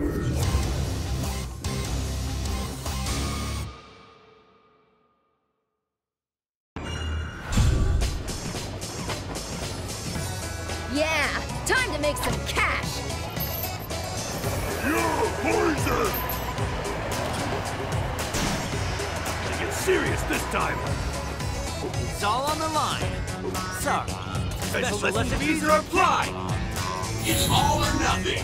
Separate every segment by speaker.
Speaker 1: Yeah, time to make some cash!
Speaker 2: You're poison! Get serious this time!
Speaker 3: It's all on the line. Sorry.
Speaker 2: Special lesson fees are applied! It's all or nothing!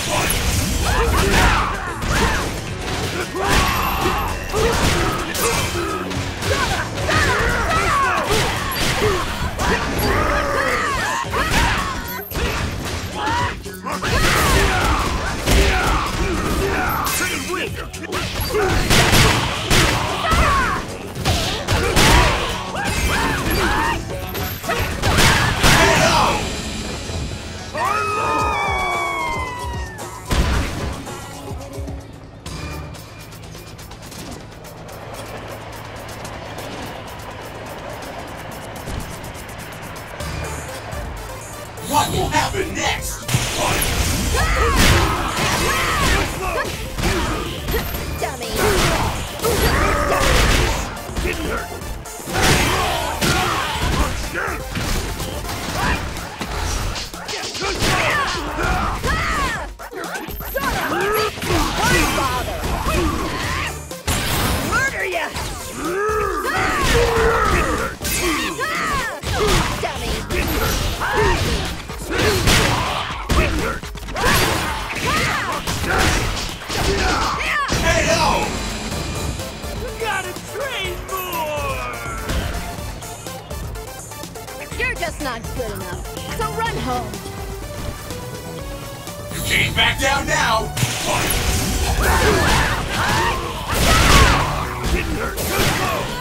Speaker 2: What will happen next?
Speaker 1: Dummy!
Speaker 2: Didn't hurt!
Speaker 1: Murder ya! Dummy!
Speaker 2: KO!
Speaker 3: Gotta train more!
Speaker 1: You're just not good enough, so run home!
Speaker 2: You can't back down now! Didn't hurt! Good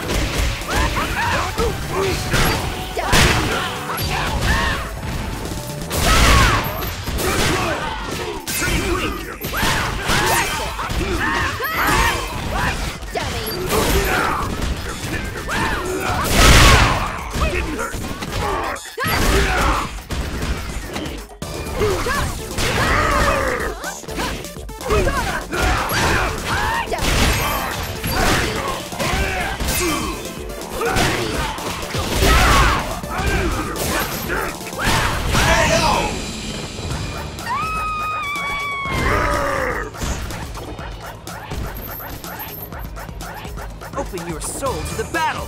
Speaker 3: Open your soul to the battle!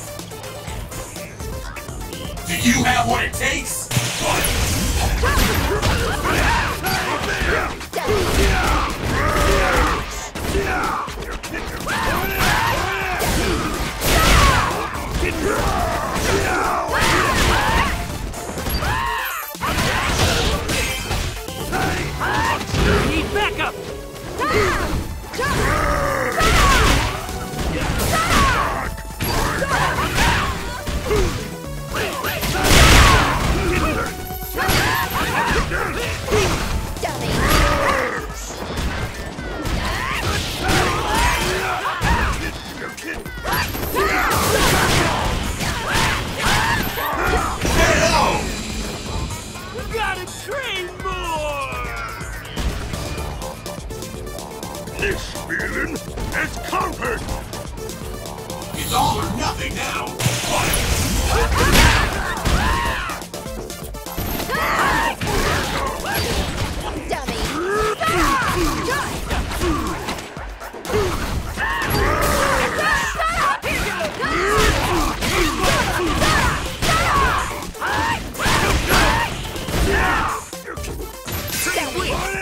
Speaker 2: Do you have what it takes?
Speaker 3: Need backup! Gotta train more!
Speaker 2: This feeling is conquered! It's all or nothing now!
Speaker 1: Dummy!